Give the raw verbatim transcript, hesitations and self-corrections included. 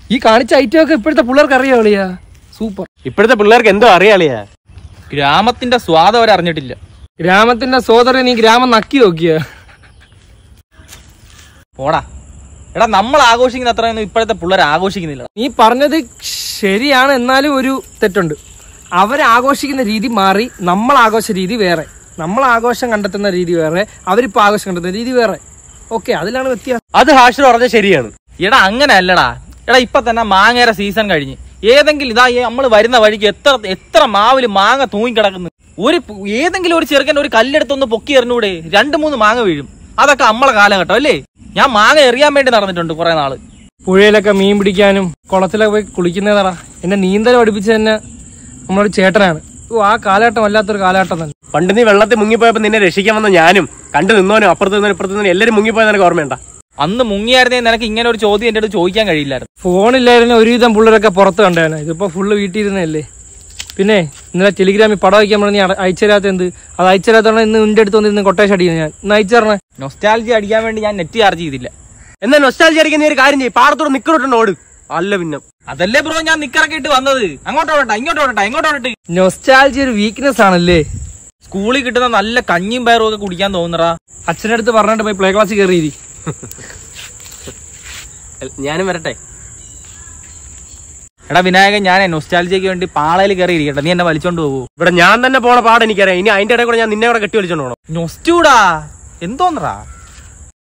ഈ കാണിച്ച ഐറ്റം ഒക്കെ ഇപ്പോഴത്തെ പിള്ളേർക്ക് അറിയാ കളിയാ. സൂപ്പർ. ഇപ്പോഴത്തെ പിള്ളേർക്ക് എന്തോ അറിയാളിയാ. ഗ്രാമത്തിന്റെ സ്വാദം അവരറിഞ്ഞിട്ടില്ല. ഗ്രാമത്തിന്റെ സോദരൻ നീ ഗ്രാമം നക്കി നോക്കിയ. ഓടാ എടാ, നമ്മൾ ആഘോഷിക്കുന്ന അത്രയൊന്നും ഇപ്പോഴത്തെ പിള്ളേർ ആഘോഷിക്കുന്നില്ല. നീ പറഞ്ഞത് ശരിയാണ്, എന്നാലും ഒരു തെറ്റുണ്ട്. അവരാഘോഷിക്കുന്ന രീതി മാറി, നമ്മൾ ആഘോഷ രീതി വേറെ. നമ്മൾ ആഘോഷം കണ്ടെത്തുന്ന രീതി വേറെ, അവരിപ്പോ ആഘോഷം കണ്ടെത്തുന്ന രീതി വേറെ. ഓക്കെ, അതിലാണ് വ്യത്യാസം. അത് ഹാഷിർ പറഞ്ഞത് ശരിയാണ്. എടാ അങ്ങനെ അല്ലടാ. എടാ ഇപ്പൊ തന്നെ മാങ്ങയുടെ സീസൺ കഴിഞ്ഞ് ഏതെങ്കിലും ഇതാ നമ്മൾ വരുന്ന വഴിക്ക് എത്ര എത്ര മാവില് മാങ്ങ തൂങ്ങിക്കിടക്കുന്നു. ഒരു ഏതെങ്കിലും ഒരു ചെറുക്കൻ ഒരു കല്ലെടുത്തൊന്ന് പൊക്കി എറിഞ്ഞൂടെ, രണ്ടു മൂന്ന് മാങ്ങ വീഴും. അതൊക്കെ നമ്മളെ കാലഘട്ടം അല്ലേ? ഞാൻ മാങ്ങ എറിയാൻ വേണ്ടി നടന്നിട്ടുണ്ട് കുറെ നാള്. പുഴയിലൊക്കെ മീൻ പിടിക്കാനും കുളത്തിലൊക്കെ പോയി കുളിക്കുന്നതാ. എന്നെ നീന്തൽ പഠിപ്പിച്ച തന്നെ നമ്മളൊരു ചേട്ടനാണ്. ഓ, ആ കാലഘട്ടം വല്ലാത്തൊരു കാലഘട്ടം തന്നെ. പണ്ട് നീ വെള്ളത്തിൽ മുങ്ങിപ്പോയപ്പോ നിന്നെ രക്ഷിക്കാൻ വന്ന ഞാനും കണ്ടു നിന്നോനും അപ്പുറത്ത് നിന്നോ ഇപ്പുറത്ത് നിന്നോ എല്ലാരും മുങ്ങിപ്പോയത് നിനക്ക് ഓർമ്മയുണ്ട? അന്ന് മുങ്ങിയായിരുന്നേ നിനക്ക് ഇങ്ങനെ ഒരു ചോദ്യം എന്റെ അടുത്ത് ചോദിക്കാൻ കഴിയില്ലായിരുന്നു. ഫോണില്ലായിരുന്നു ഒരുവിധം പിള്ളേരൊക്കെ പുറത്ത് കണ്ടേനെ. ഇതിപ്പോ ഫുള്ള് വീട്ടിൽ ഇരുന്നല്ലേ. പിന്നെ ഇന്നലെ ടെലിഗ്രാമിൽ പടം വയ്ക്കാൻ പറഞ്ഞ നീ അയച്ചുതരാത്ത എന്ത്? അത് അയച്ചുതരാത്തോണ്ട് ഇന്ന് നിന്റെ അടുത്ത് വന്നിരുന്ന് കൊട്ടേഷൻ അടിക്കുന്നു. ഞാൻ ഇന്ന് അയച്ചു തരണേ. നൊസ്റ്റാൾജി അടിക്കാൻ വേണ്ടി ഞാൻ നെറ്റ് ചാർജ് ചെയ്തില്ല. എന്നാൽ നൊസ്റ്റാൾജി അടിക്കുന്ന ഒരു കാര്യം ചെയ്യും, പാടത്തോട് നിക്കറോട്ടുണ്ട് ഓട്. അല്ല പിന്നെ അതല്ലേ ബ്രോ ഞാൻ നിക്കറൊക്കെ ഇട്ട് വന്നത്. അങ്ങോട്ടോട്ടെ ഇങ്ങോട്ടോട്ടെ ഇങ്ങോട്ടോട്ടെ. നൊസ്റ്റാൾജി ഒരു വീക്ക്നെസ് ആണല്ലേ. സ്കൂളിൽ കിട്ടുന്ന നല്ല കഞ്ഞിയും പയറും ഒക്കെ കുടിക്കാൻ തോന്നുന്നറാ. അച്ഛൻ്റെ അടുത്ത് പറഞ്ഞിട്ട് പോയി പ്ലേ ക്ലാസ്സിൽ കയറിയിരി. ഞാനും വരട്ടെ. എടാ വിനായകൻ, ഞാൻ നൊസ്റ്റാൾജിക്ക് വേണ്ടി പാളയിൽ കയറി ഇരിക്കട്ടെ, നീ എന്നെ വലിച്ചോണ്ട് പോകൂ. ഇവിടെ ഞാൻ തന്നെ പോണ പാട് എനിക്കറിയാം. ഇനി അതിന്റെ ഇടയിൽ കൂടെ ഞാൻ നിന്നെ കൂടെ കെട്ടി വലിച്ചോണ്ട് പോകണം. നൊസ്റ്റൂടാ എന്തോന്നറാ.